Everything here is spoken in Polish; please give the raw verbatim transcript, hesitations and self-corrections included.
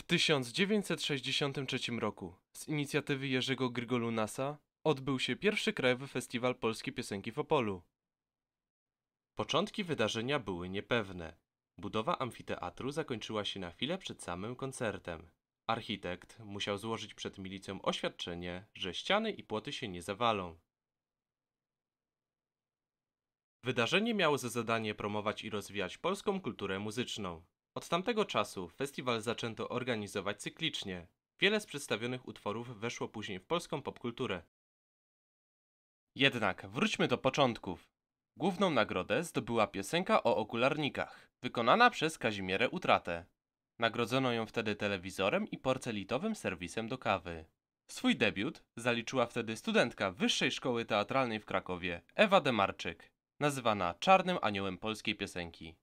W tysiąc dziewięćset sześćdziesiątym trzecim roku z inicjatywy Jerzego Grygolunasa odbył się pierwszy Krajowy Festiwal Polskiej Piosenki w Opolu. Początki wydarzenia były niepewne. Budowa amfiteatru zakończyła się na chwilę przed samym koncertem. Architekt musiał złożyć przed milicją oświadczenie, że ściany i płoty się nie zawalą. Wydarzenie miało za zadanie promować i rozwijać polską kulturę muzyczną. Od tamtego czasu festiwal zaczęto organizować cyklicznie. Wiele z przedstawionych utworów weszło później w polską popkulturę. Jednak wróćmy do początków. Główną nagrodę zdobyła piosenka o okularnikach, wykonana przez Kazimierę Utratę. Nagrodzono ją wtedy telewizorem i porcelitowym serwisem do kawy. Swój debiut zaliczyła wtedy studentka Wyższej Szkoły Teatralnej w Krakowie, Ewa Demarczyk, nazywana Czarnym Aniołem polskiej piosenki.